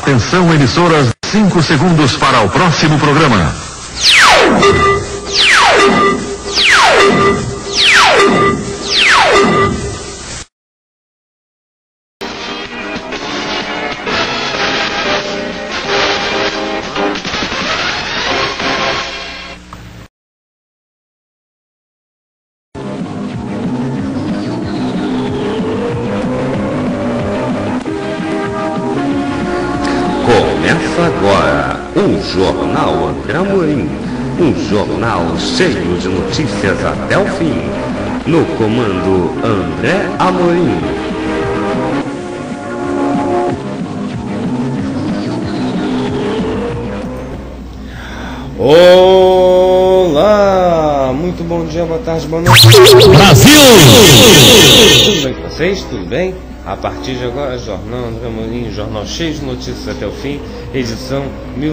Atenção, emissoras, 5 segundos para o próximo programa. Começa agora o Jornal André Amorim, um jornal cheio de notícias até o fim. No comando André Amorim. Olá, muito bom dia, boa tarde, boa noite. Brasil! Tudo bem com vocês? Tudo bem? A partir de agora, Jornal André Amorim, jornal cheio de notícias até o fim, edição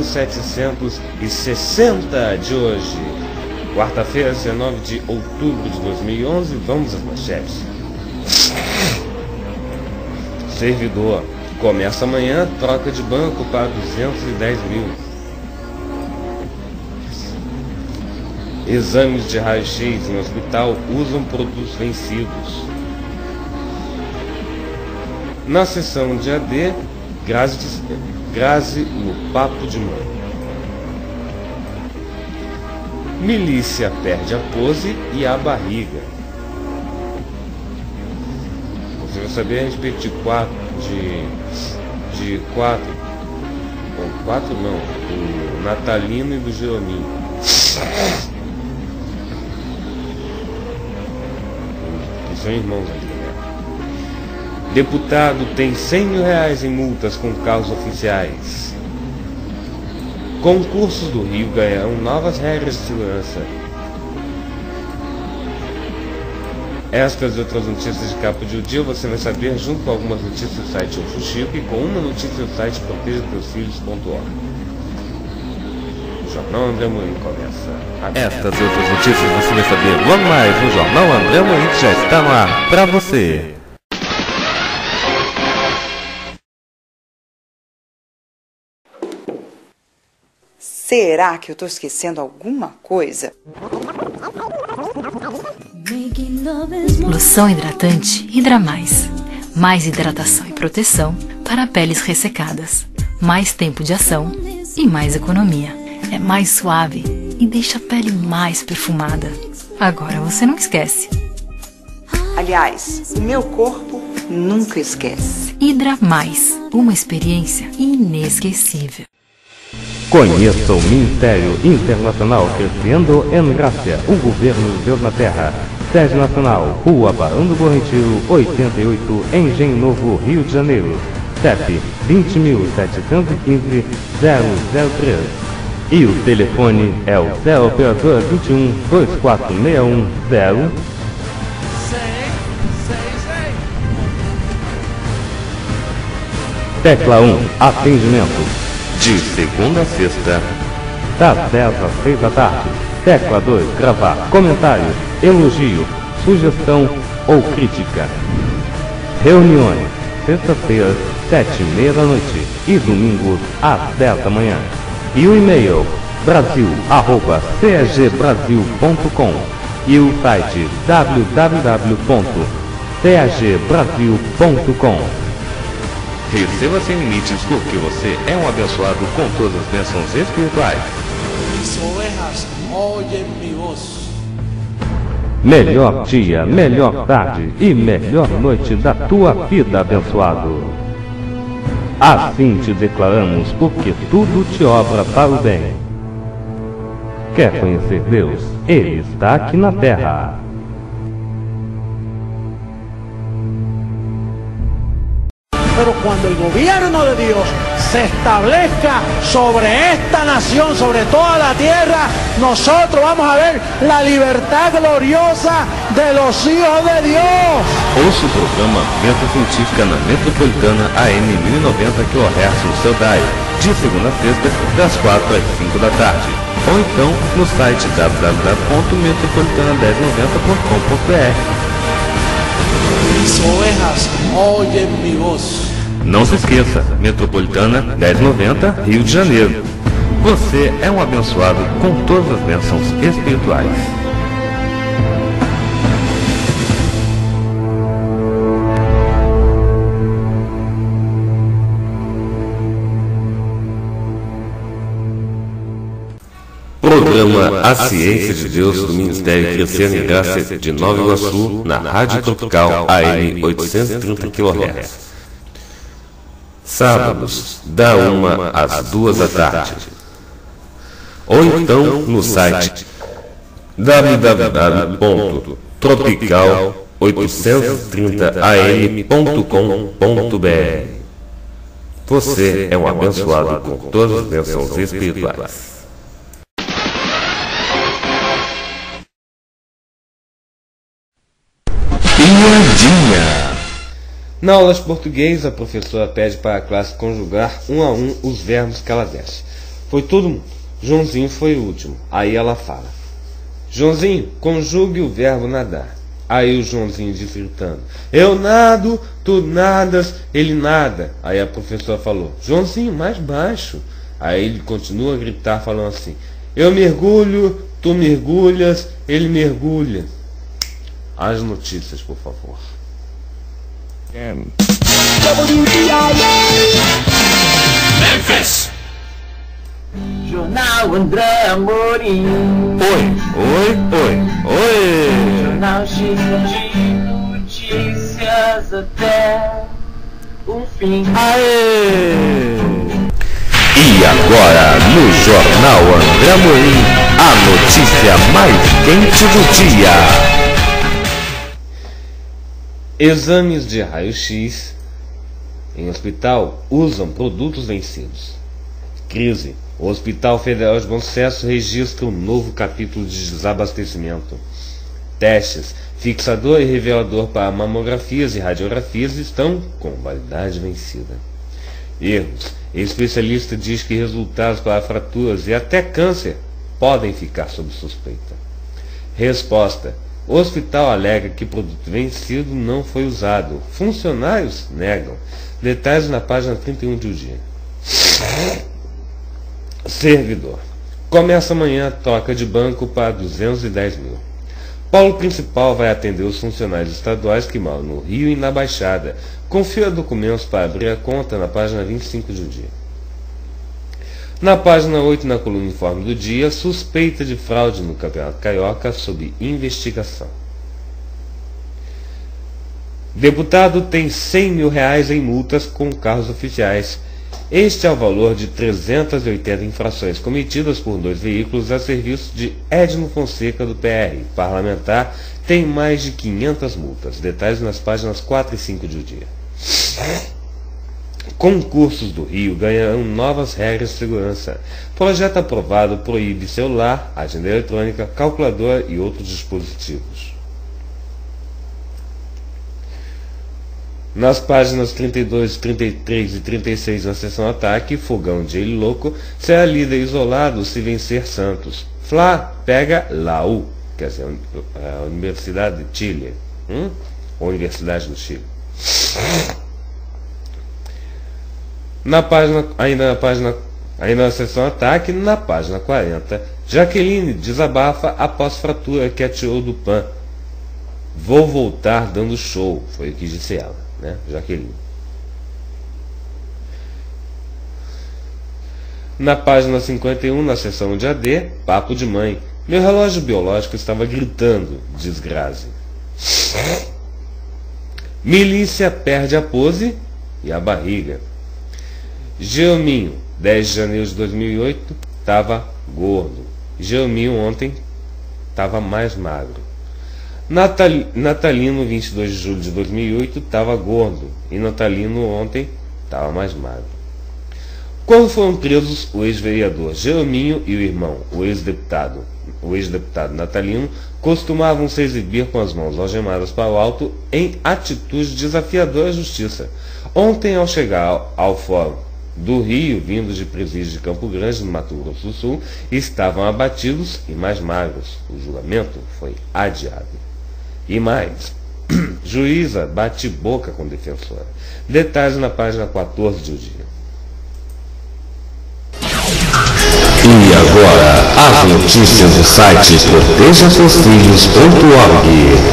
1760 de hoje. Quarta-feira, 19 de outubro de 2011, vamos às manchetes. Servidor, começa amanhã, troca de banco para 210 mil. Exames de raio-x em hospital usam produtos vencidos. Na sessão de AD, Grazi no papo de mãe. Milícia perde a pose e a barriga. Você vai saber a respeito de quatro, do Natalino e do Jerominho. Eles são irmãos ali, né? Deputado tem 100 mil reais em multas com carros oficiais. Concursos do Rio ganharão novas regras de segurança. Estas e outras notícias de capa de dia você vai saber junto com algumas notícias do site Eu Fuxico e com uma notícia do site protejateusfilhos.org. O Jornal André Amorim começa agora. Estas e outras notícias você vai saber logo mais no Jornal André Amorim, que já está no ar para você. Será que eu tô esquecendo alguma coisa? Loção hidratante Hidra Mais. Mais hidratação e proteção para peles ressecadas. Mais tempo de ação e mais economia. É mais suave e deixa a pele mais perfumada. Agora você não esquece. Aliás, o meu corpo nunca esquece. Hidra Mais. Uma experiência inesquecível. Conheça o Ministério Internacional Crescendo em Graça, o governo de Deus na Terra. Sede Nacional, Rua Barão do Bom Retiro, 88, Engenho Novo, Rio de Janeiro. CEP 20.715-003. E o telefone é o 0 operador 21 24610. Tecla 1, atendimento. De segunda a sexta, das 10 às 6 da tarde. Tecla 2, gravar comentário, elogio, sugestão ou crítica. Reuniões, sexta-feira, 7h30 da noite e domingos às 10 da manhã. E o e-mail, brasil@cagbrasil.com e o site www.cagbrasil.com. Receba sem limites porque você é um abençoado com todas as bênçãos espirituais. Mis ovejas oyen mi voz. Melhor dia, melhor tarde e melhor noite da tua vida, abençoado. Assim te declaramos, porque tudo te obra para o bem. Quer conhecer Deus? Ele está aqui na terra. Pero cuando el gobierno de Dios se establezca sobre esta nación, sobre toda la tierra, nosotros vamos a ver la libertad gloriosa de los hijos de Dios. Ouça o programa Meta Científica na Metropolitana AM 1090 kHz no seu dial, de segunda a sexta, das 4 às 5 da tarde. Ou então no site www.metropolitana1090.com.br. Mis ovejas oyen mi voz. Não se esqueça, Metropolitana 1090, Rio de Janeiro. Você é um abençoado com todas as bênçãos espirituais. Programa A Ciência de Deus do Ministério Crescendo em Graça de Nova Iguaçu, na Rádio Tropical AM 830 kHz. Sábados, da 1 às 2 da tarde. Ou então no site www.tropical830am.com.br. Você é um abençoado com todas as bênçãos espirituais. Piadinha. Na aula de português, a professora pede para a classe conjugar um a um os verbos que ela desce. Foi todo mundo. Joãozinho foi o último. Aí ela fala: Joãozinho, conjugue o verbo nadar. Aí o Joãozinho diz gritando: eu nado, tu nadas, ele nada. Aí a professora falou: Joãozinho, mais baixo. Aí ele continua a gritar falando assim: eu mergulho, tu mergulhas, ele mergulha. As notícias, por favor. Memphis. Jornal André Amorim. Oi. Jornal X de notícias até o fim. Aê! E agora, no Jornal André Amorim, a notícia mais quente do dia. Exames de raio-x em hospital usam produtos vencidos. Crise. O Hospital Federal de Bom Sucesso registra um novo capítulo de desabastecimento. Testes. Fixador e revelador para mamografias e radiografias estão com validade vencida. Erros. Especialista diz que resultados para fraturas e até câncer podem ficar sob suspeita. Resposta. O hospital alega que produto vencido não foi usado. Funcionários negam. Detalhes na página 31 de O Dia. Servidor. Começa amanhã a troca de banco para 210 mil. Polo Principal vai atender os funcionários estaduais que moram no Rio e na Baixada. Confira documentos para abrir a conta na página 25 de O Dia. Na página 8, na coluna Informe do Dia, suspeita de fraude no Campeonato Carioca sob investigação. Deputado tem 100 mil reais em multas com carros oficiais. Este é o valor de 380 infrações cometidas por 2 veículos a serviço de Edno Fonseca do PR. Parlamentar tem mais de 500 multas. Detalhes nas páginas 4 e 5 de O Dia. Concursos do Rio ganharão novas regras de segurança. Projeto aprovado proíbe celular, agenda eletrônica, calculadora e outros dispositivos. Nas páginas 32, 33 e 36 na seção Ataque, Fogão de Ele Louco será líder isolado se vencer Santos. Fla pega Laú, quer dizer, a Universidade de Chile, Universidade do Chile. Ainda na seção Ataque, na página 40, Jaqueline desabafa após fratura que atirou do PAN. Vou voltar dando show, foi o que disse ela, né, Jaqueline. Na página 51, na seção de AD, papo de mãe. Meu relógio biológico estava gritando, diz Grazi. Milícia perde a pose e a barriga. Gelminho, 10 de janeiro de 2008, estava gordo. Gelminho ontem estava mais magro. Natalino, 22 de julho de 2008, estava gordo. E Natalino ontem estava mais magro. Quando foram presos o ex-vereador Gelminho e o irmão, o ex-deputado Natalino, costumavam se exibir com as mãos algemadas para o alto em atitude desafiadora à justiça. Ontem, ao chegar ao fórum do Rio, vindos de presídio de Campo Grande, no Mato Grosso do Sul, estavam abatidos e mais magros. O julgamento foi adiado. E mais, Juíza bate boca com defensora. Detalhes na página 14 de O Dia. E agora, as notícias do site protejaseusfilhos.org.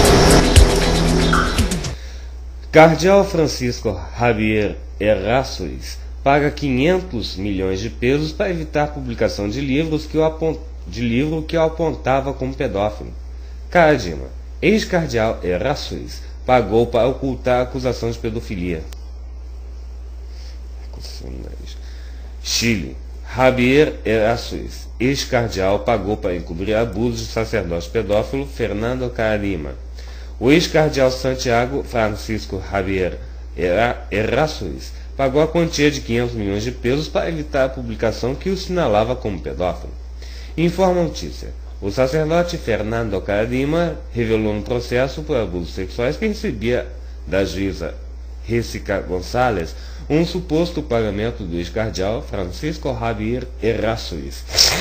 Cardeal Francisco Javier Errázuriz paga 500 milhões de pesos para evitar a publicação de livro que o apontava como pedófilo. Caradima, ex-cardeal Errázuriz, pagou para ocultar a acusação de pedofilia. Chile, Javier Errázuriz, ex-cardeal, pagou para encobrir abusos de sacerdote pedófilo Fernando Caradima. O ex-cardeal Santiago Francisco Javier Errázuriz pagou a quantia de 500 milhões de pesos para evitar a publicação que o sinalava como pedófilo. Informa a notícia. O sacerdote Fernando Caradima revelou no processo por abusos sexuais que recebia da juíza Jessica Gonçalves um suposto pagamento do ex-cardeal Francisco Javier Errázuriz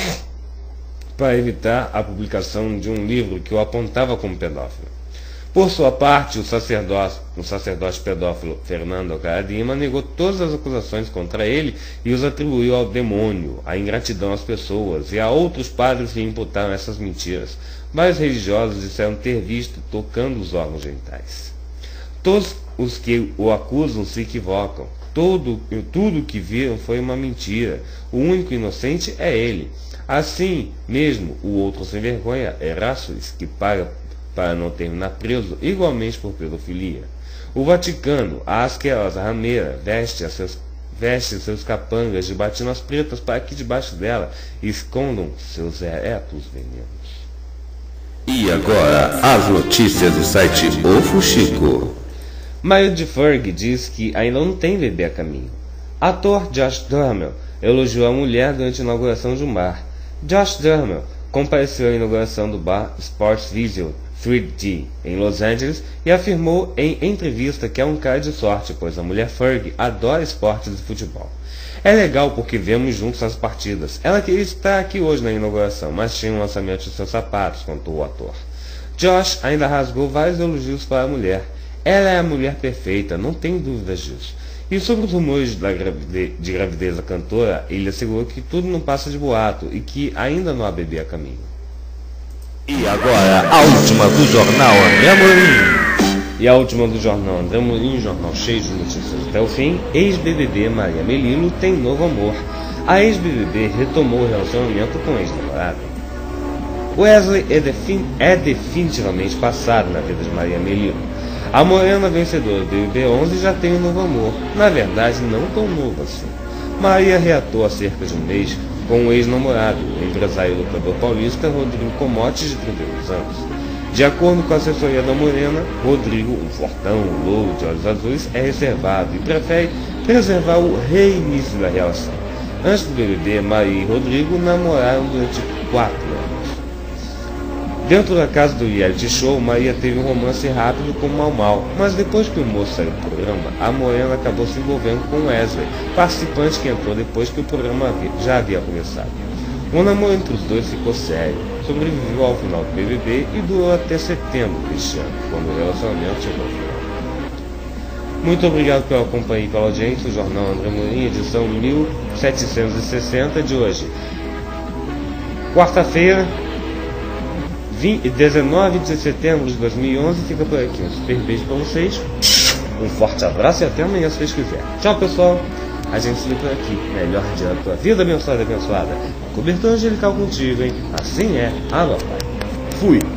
para evitar a publicação de um livro que o apontava como pedófilo. Por sua parte, o sacerdote pedófilo Fernando Caradima negou todas as acusações contra ele e os atribuiu ao demônio, à ingratidão às pessoas e a outros padres que imputaram essas mentiras. Vários religiosos disseram ter visto tocando os órgãos genitais. Todos os que o acusam se equivocam. Tudo que viram foi uma mentira. O único inocente é ele. Assim mesmo, o outro sem vergonha, Errázuriz, que paga para não terminar preso, igualmente por pedofilia. O Vaticano, a asquerosa rameira, veste seus capangas de batinas pretas para que debaixo dela escondam seus eretos venenos. E agora, as notícias do site O Fuxico. Maio de Ferg diz que ainda não tem bebê a caminho. Ator Josh Duhamel elogiou a mulher durante a inauguração de um bar. Josh Duhamel compareceu à inauguração do bar Sports Visual 3D em Los Angeles e afirmou em entrevista que é um cara de sorte, pois a mulher Ferg adora esportes de futebol. É legal porque vemos juntos as partidas. Ela queria estar aqui hoje na inauguração, mas tinha um lançamento de seus sapatos, contou o ator. Josh ainda rasgou vários elogios para a mulher. Ela é a mulher perfeita, não tem dúvidas disso. E sobre os rumores de gravidez da cantora, ele assegurou que tudo não passa de boato e que ainda não há bebê a caminho. E agora, a última do jornal André Amorim. E a última do jornal André Amorim, jornal cheio de notícias até o fim. Ex-BBB Maria Melilo tem novo amor. A ex-BBB retomou o relacionamento com o ex-namorado. Wesley é definitivamente passado na vida de Maria Melilo. A morena vencedora do BBB 11 já tem um novo amor, na verdade não tão novo assim. Maria reatou há cerca de um mês com o ex-namorado, o empresário e lutador paulista Rodrigo Comotti, de 32 anos. De acordo com a assessoria da morena, Rodrigo, um fortão, louro de olhos azuis, é reservado e prefere preservar o reinício da relação. Antes do BBB, Maria e Rodrigo namoraram durante 4 anos. Dentro da casa do reality show, Maria teve um romance rápido com Mau Mau, mas depois que o moço saiu do programa, a morena acabou se envolvendo com Wesley, participante que entrou depois que o programa já havia começado. O namoro entre os dois ficou sério, sobreviveu ao final do BBB e durou até setembro deste ano, quando o relacionamento chegou ao final. Muito obrigado pela companhia e pela audiência. O Jornal André Amorim, edição 1760 de hoje. Quarta-feira, 19 de setembro de 2011, fica por aqui. Um super beijo pra vocês, um forte abraço e até amanhã se vocês quiserem. Tchau, pessoal, a gente se vê por aqui. Melhor dia da tua vida, abençoada e abençoada. Cobertura angelical contigo, hein? Assim é, água, pai. Fui.